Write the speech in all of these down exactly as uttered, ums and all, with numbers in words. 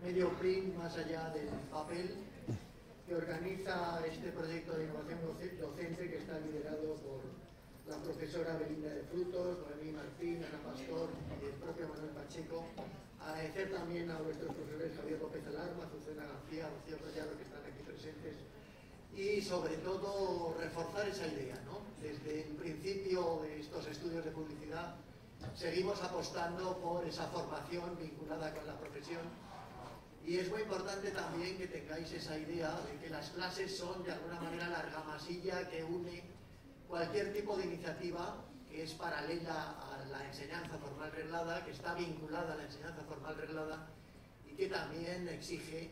medio print más allá del papel, que organiza este proyecto de innovación docente que está liderado por la profesora Belinda de Frutos, Noemí Martín, Ana Pastor y el propio Manuel Pacheco. Agradecer también a nuestros profesores Javier López Alarma, Azucena García, Rocío Collado, que están aquí presentes, y sobre todo reforzar esa idea, ¿no? Desde el principio de estos estudios de publicidad seguimos apostando por esa formación vinculada con la profesión, y es muy importante también que tengáis esa idea de que las clases son de alguna manera la argamasilla que une cualquier tipo de iniciativa que es paralela a la enseñanza formal reglada, que está vinculada a la enseñanza formal reglada y que también exige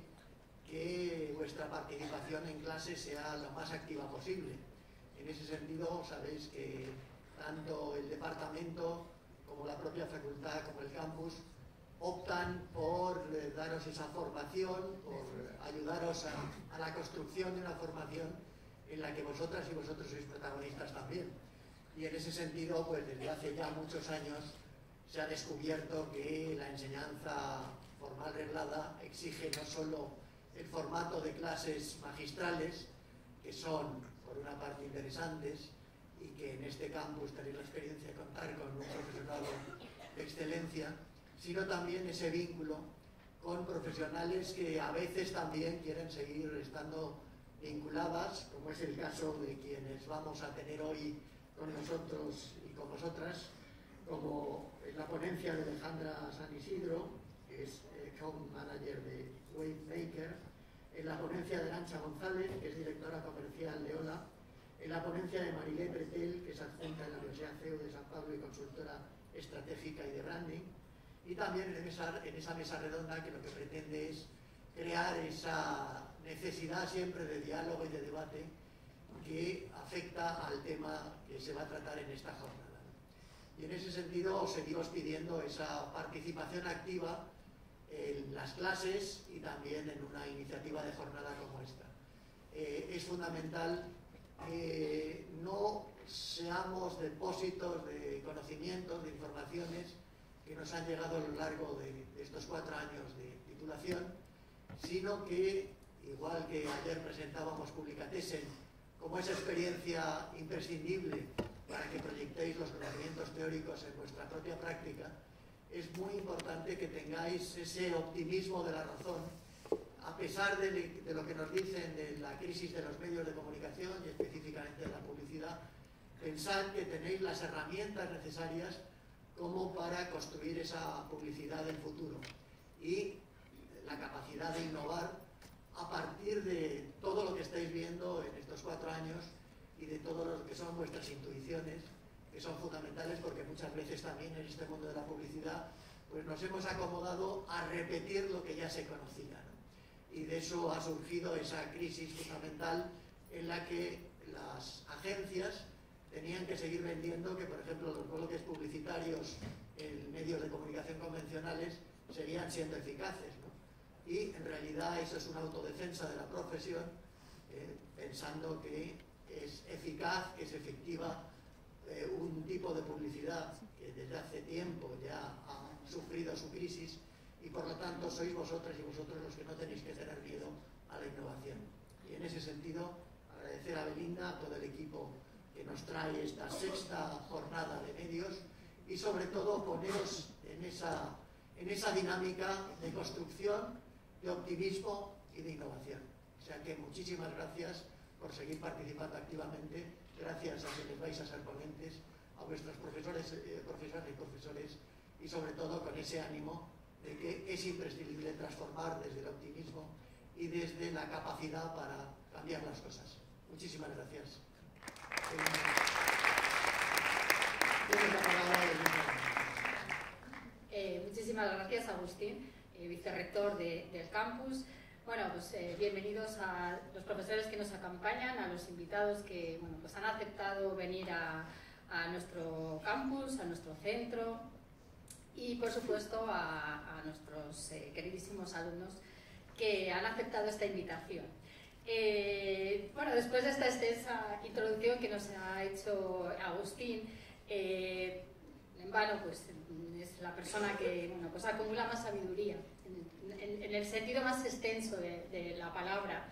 que vuestra participación en clase sea lo más activa posible. En ese sentido, sabéis que tanto el departamento como la propia facultad, como el campus, optan por eh, daros esa formación, por ayudaros a, a la construcción de una formación en la que vosotras y vosotros sois protagonistas también. Y en ese sentido, pues desde hace ya muchos años se ha descubierto que la enseñanza formal reglada exige no solo el formato de clases magistrales, que son por una parte interesantes y que en este campus tenéis la experiencia de contar con un profesorado de excelencia, sino también ese vínculo con profesionales que a veces también quieren seguir estando vinculadas, como es el caso de quienes vamos a tener hoy con nosotros y con vosotras, como en la ponencia de Alejandra San Isidro, que es eh, co-manager de Wavemaker, en la ponencia de Arancha González, que es directora comercial de Ola, en la ponencia de Marilé Pretel, que es adjunta en la Universidad C E U de San Pablo y consultora estratégica y de branding, y también en esa, en esa mesa redonda que lo que pretende es crear esa necesidad siempre de diálogo y de debate que afecta al tema que se va a tratar en esta jornada. Y en ese sentido os seguimos pidiendo esa participación activa en las clases y también en una iniciativa de jornada como esta. Eh, es fundamental que no seamos depósitos de conocimientos, de informaciones que nos han llegado a lo largo de, de estos cuatro años de titulación, sino que, igual que ayer presentábamos Publicatessen como esa experiencia imprescindible para que proyectéis los conocimientos teóricos en vuestra propia práctica, es muy importante que tengáis ese optimismo de la razón, a pesar de, de lo que nos dicen de la crisis de los medios de comunicación y específicamente de la publicidad. Pensad que tenéis las herramientas necesarias como para construir esa publicidad del futuro y la capacidad de innovar a partir de todo lo que estáis viendo en estos cuatro años y de todo lo que son vuestras intuiciones, que son fundamentales porque muchas veces también en este mundo de la publicidad pues nos hemos acomodado a repetir lo que ya se conocía, ¿no? Y de eso ha surgido esa crisis fundamental en la que las agencias tenían que seguir vendiendo que, por ejemplo, los coloquios publicitarios en medios de comunicación convencionales seguían siendo eficaces, ¿no? Y en realidad eso es una autodefensa de la profesión, eh, pensando que es eficaz, que es efectiva eh, un tipo de publicidad que desde hace tiempo ya ha sufrido su crisis y por lo tanto sois vosotras y vosotros los que no tenéis que tener miedo a la innovación. Y en ese sentido agradecer a Belinda, a todo el equipo que nos trae esta sexta jornada de medios y sobre todo poneros en esa, en esa dinámica de construcción, de optimismo y de innovación. O sea que muchísimas gracias por seguir participando activamente, gracias a quienes vais a ser ponentes, a vuestros profesores, eh, profesoras y profesores y sobre todo con ese ánimo de que es imprescindible transformar desde el optimismo y desde la capacidad para cambiar las cosas. Muchísimas gracias. Eh, muchísimas gracias, Agustín, eh, vicerrector de, del campus. Bueno, pues eh, bienvenidos a los profesores que nos acompañan, a los invitados que bueno, pues han aceptado venir a, a nuestro campus, a nuestro centro y, por supuesto, a, a nuestros eh, queridísimos alumnos que han aceptado esta invitación. Eh, bueno, después de esta extensa introducción que nos ha hecho Agustín, eh, en vano pues es la persona que bueno, pues acumula más sabiduría en, en, en el sentido más extenso de, de la palabra,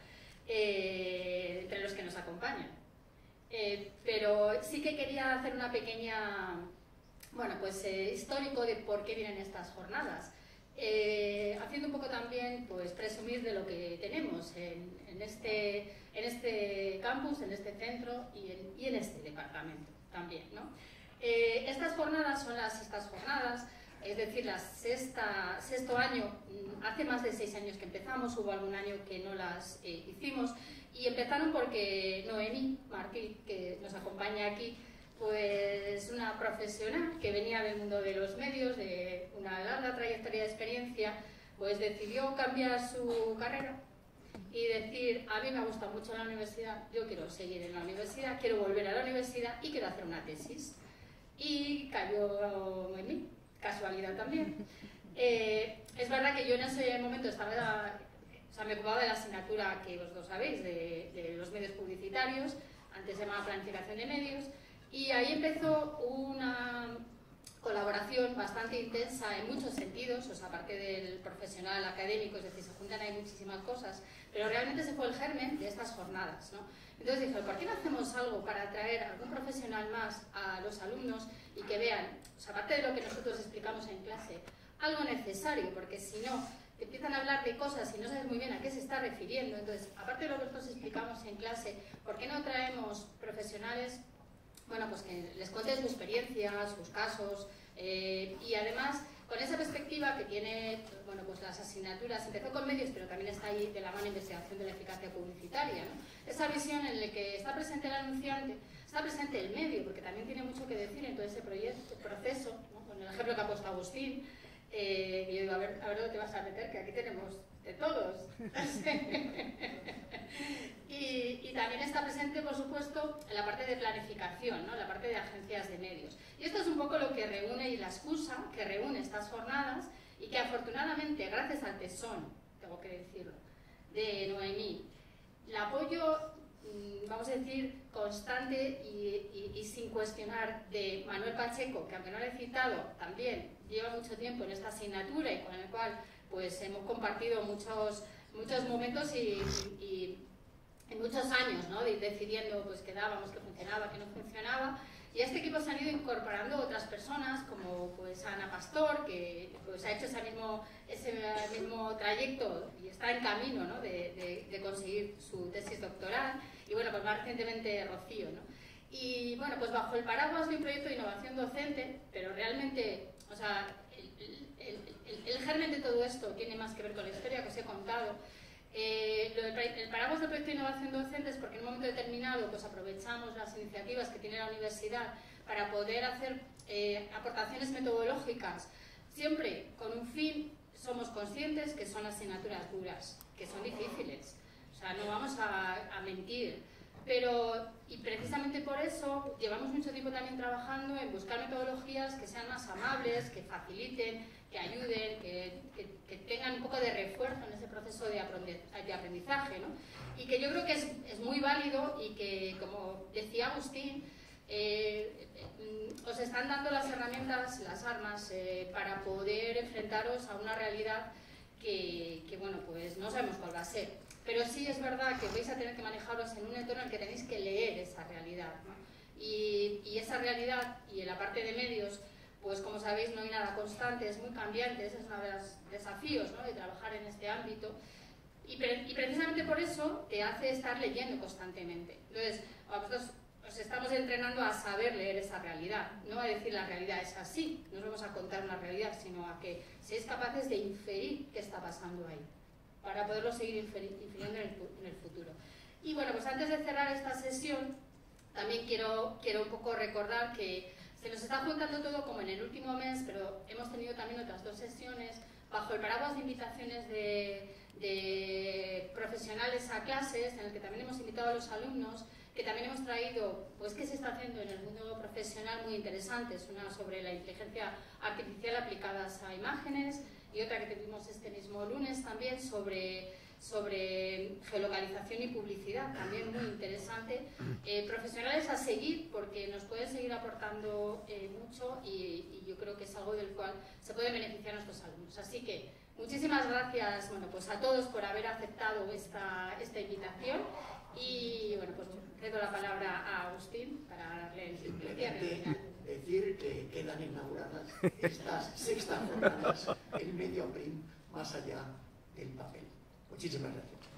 eh, entre los que nos acompañan. Eh, pero sí que quería hacer una pequeña, bueno, pues eh, histórico de por qué vienen estas jornadas. Eh, haciendo un poco también, pues, presumir de lo que tenemos en, en, este, en este campus, en este centro y en, y en este departamento también, ¿no? Eh, estas jornadas son las sextas jornadas, es decir, la sexta, sexto año, hace más de seis años que empezamos, hubo algún año que no las eh, hicimos, y empezaron porque Noemí Martí, que nos acompaña aquí, pues una profesional que venía del mundo de los medios, de una larga trayectoria de experiencia, pues decidió cambiar su carrera y decir, a mí me gusta mucho la universidad, yo quiero seguir en la universidad, quiero volver a la universidad y quiero hacer una tesis. Y cayó en mí, casualidad también. Eh, es verdad que yo en ese momento estaba, o sea, me ocupaba de la asignatura que vosotros sabéis, de, de los medios publicitarios, antes se llamaba planificación de medios, y ahí empezó una colaboración bastante intensa en muchos sentidos, o sea, aparte del profesional académico, es decir, se juntan ahí muchísimas cosas, pero realmente ese fue el germen de estas jornadas, ¿no? Entonces dije, ¿por qué no hacemos algo para atraer a algún profesional más a los alumnos y que vean, o sea, aparte de lo que nosotros explicamos en clase, algo necesario, porque si no, te empiezan a hablar de cosas y no sabes muy bien a qué se está refiriendo? Entonces, aparte de lo que nosotros explicamos en clase, ¿por qué no traemos profesionales, bueno, pues que les cuenten su experiencia, sus casos, eh, y además con esa perspectiva que tiene, bueno, pues las asignaturas, empezó con medios, pero también está ahí de la mano investigación de la eficacia publicitaria, ¿no? Esa visión en la que está presente el anunciante, está presente el medio, porque también tiene mucho que decir en todo ese proyecto, proceso, ¿no? Con el ejemplo que ha puesto Agustín, eh, y yo digo, a ver, a ver dónde te vas a meter, que aquí tenemos de todos. y, y también está presente, por supuesto, en la parte de planificación, ¿no? La parte de agencias de medios. Y esto es un poco lo que reúne y la excusa que reúne estas jornadas y que afortunadamente, gracias al tesón, tengo que decirlo, de Noemí, el apoyo, vamos a decir, constante y, y, y sin cuestionar de Manuel Pacheco, que aunque no lo he citado, también lleva mucho tiempo en esta asignatura y con el cual pues hemos compartido muchos, muchos momentos y, y, y muchos años, ¿no? De ir decidiendo pues, qué dábamos, qué funcionaba, qué no funcionaba. Y a este equipo se han ido incorporando otras personas, como pues Ana Pastor, que pues, ha hecho ese mismo, ese mismo trayecto y está en camino, ¿no? de, de, de conseguir su tesis doctoral, y bueno, pues más recientemente Rocío, ¿no? Y bueno, pues bajo el paraguas de un proyecto de innovación docente, pero realmente, o sea, el, el, el, el germen de todo esto tiene más que ver con la historia que os he contado. Eh, lo del, el paraguas del proyecto de innovación docente es porque en un momento determinado pues aprovechamos las iniciativas que tiene la universidad para poder hacer eh, aportaciones metodológicas, siempre con un fin. Somos conscientes que son asignaturas duras, que son difíciles, o sea, no vamos a, a mentir, pero, y precisamente por eso llevamos mucho tiempo también trabajando en buscar metodologías que sean más amables, que faciliten, que ayuden, que, que, que tengan un poco de refuerzo en ese proceso de aprendizaje, ¿no? Y que yo creo que es, es muy válido y que, como decía Agustín, eh, eh, os están dando las herramientas, las armas eh, para poder enfrentaros a una realidad que, que, bueno, pues no sabemos cuál va a ser. Pero sí es verdad que vais a tener que manejaros en un entorno en el que tenéis que leer esa realidad, ¿no? Y, y esa realidad, y en la parte de medios, pues como sabéis no hay nada constante, es muy cambiante, ese es uno de los desafíos, ¿no? De trabajar en este ámbito. Y, pre y precisamente por eso te hace estar leyendo constantemente. Entonces, vosotros os estamos entrenando a saber leer esa realidad, no a decir la realidad es así, no os vamos a contar una realidad, sino a que seáis capaces de inferir qué está pasando ahí, para poderlo seguir infiriendo en el, en el futuro. Y bueno, pues antes de cerrar esta sesión, también quiero, quiero un poco recordar que se nos está juntando todo como en el último mes, pero hemos tenido también otras dos sesiones bajo el paraguas de invitaciones de, de profesionales a clases, en el que también hemos invitado a los alumnos, que también hemos traído, pues qué se está haciendo en el mundo profesional muy interesantes, una sobre la inteligencia artificial aplicadas a imágenes y otra que tuvimos este mismo lunes también sobre, sobre geolocalización y publicidad, también muy interesante. Eh, profesionales a seguir porque nos pueden seguir aportando eh, mucho y, y yo creo que es algo del cual se pueden beneficiar nuestros alumnos. Así que Muchísimas gracias, bueno, pues a todos por haber aceptado esta, esta invitación y bueno, pues cedo la palabra a Agustín para darle el cierre final. Decir que quedan inauguradas estas sextas jornadas en medio print más allá del papel. Muchísimas gracias.